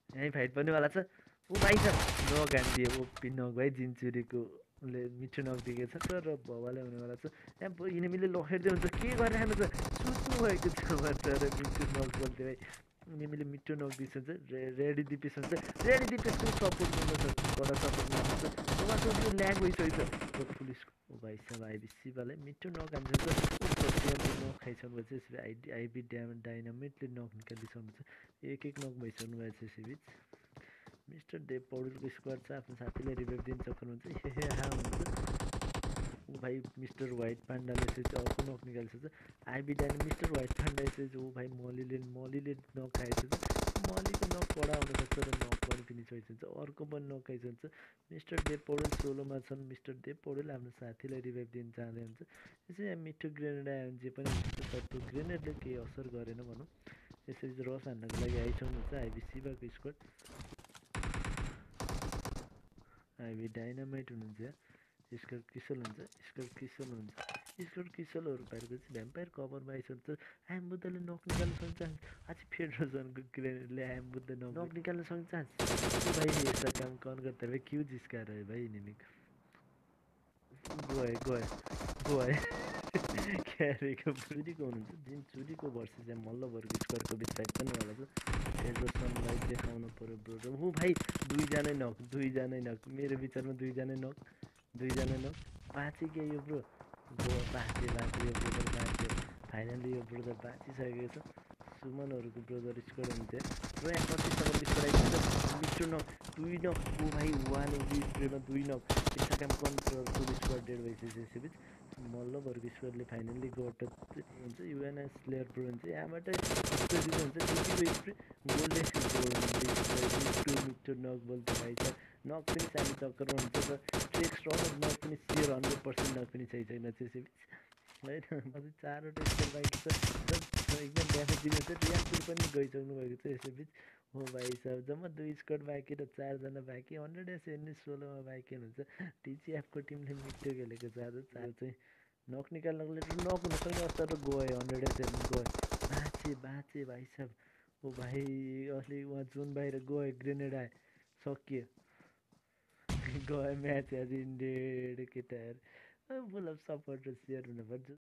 यहीँ फाइट पर्नेवाला छ। ऊ भाइ छ नक हानिदिए ओपी नक भाइ जिन्चुरीको उसले मिठो नक दिएको छ तर भवाले हुनेवाला छ। यहाँ इनेमीले लखेट्दै हुन्छ के गरिरहनु छ सुत्नु भएको छ तर मिठो नक बोल्थ्यो भाइ। इनेमीले मिठो नक दिइसन्छ रेडी दिपेस हुन्छ रेडी दिपेसको सपोर्ट गर्नु छ कडा सपोर्ट गर्नु छ उहाँको त्यो ल्याग भइसकेको छ पुलिसको ओ भाइ सब आइबी सिबालाई मिठो नक हान्छ नक खाइसक्नु भएको छ आइबी डाइनामिटले नक निकालिसक्नु छ एक एक नक भइसक्नु भएको छ सिबिच मिस्टर देव पौडेलको स्क्वाड छ आफ्नो साथीलाई रिभाइभ दिन सक्नुहुन्छ हे हा हुन्छ ऊ भाइ मिस्टर व्हाइट पाण्डाले चाहिँ अर्को नक निकालिसक्छ आइबी डाइन मिस्टर व्हाइट पाण्डा चाहिँ ऊ भाइ मलीले नक खाइसक्छ मलीको नक कडा हुनसक्छ र नक पनि फिनिस भइसक्छ अर्को पनि नक खाइसक्छ मिस्टर देव पौडेल सोलोमा छन् मिस्टर देव पौडेल आफ्नो साथीलाई रिभाइभ दिन चाहँदै हुन्छ यसरी यहाँ मिठो ग्रेनेड आयो भने जे पनि हुन्छ तर त्यो ग्रेनेडले केही असर गरेन भनौँ यसरी चाहिँ रस हान्नको लागि आइसक्नुहुन्छ आइबी सिबाको स्क्वाड आइबी डाइनामाइट हुनुहुन्छ स्कर्ट किसल हुन्छ स्कर्ट किसलहरू पारेको चाहिँ भ्याम्पायर कभरमा आइसक्छ आइएम बुद्धले नक निकाल्न सक्ने चान्स अझै फेडरसनको ग्रेनेडले आइएम बुद्ध नक निकाल्न सक्ने चान्स भाइ यस्ता काम कौन गर्दा भाइ क्यों जिस्का रहे भाइ इनेमीको गए क्यारेको चुरीको हुनुहुन्छ जुन चुरीको भर्सेस चाहिँ मल्लभरको स्क्वाडको बिच फाइट पनि होला छ फेडरसनलाई देखाउनु पऱ्यो ब्रो र ऊ भाइ दुईजनै नक मेरो विचारमा दुईजनै नक बाँचे क्या यो ब्रो बाँचे यो ब्रोदर बाँच्यो फाइनली यो ब्रोदर बाँचिसकेको छ सुमनहरूको ब्रोदर स्क्वाड हुन्थ्यो र यहाँ कतिसम्म स्क्वाड आइपुग्छ मिठो नक दुई नक ऊ भाइ वान स्प्रेमा दुई नक यस्ता काम कन्ट्रोल स्क्वाड डेड भइसकेपछि मल्लभरको स्क्वाडले फाइनल्ली गोल्ड हुन्छ युएनएस प्लेयर प्रो हुन्छ यहाँबाट स्प्रे दिँदै हुन्छ ड्युटीको स्प्रे गोल्डन मिठो नक बोल्छ भाइ छ नक पनि सानो चक्करमा हुन्छ र ट्रेक स्ट्रङ नक पनि सियर 100% नक पनि छैन त्यसै होइन अझै 4वटा स्कोर बाँकी छ एकदम ड्यामेज दिनु छ रियापुर पनि गइसक्नु भएको छ यसैबिच हो भाइ साहब जम्मा 2 स्कोर बाँकी र 4जना बाँकी 116मा बाँकी हुनुहुन्छ टिचिएफको टिमले मिठो खेलेको छ आज चार चाहिँ नक निकाल्नको लागि नक हुनसक्ने अवस्था र गयो 107 गयो बाँचे भाइ साहब ओ भाइ असली उहाँ जोन बाहिर गयो ग्रेनेड आयो सकियो गयो म्याच एज इन्डेड केटाहरू फुल अफ सपोर्ट र सेयर हुनुपर्छ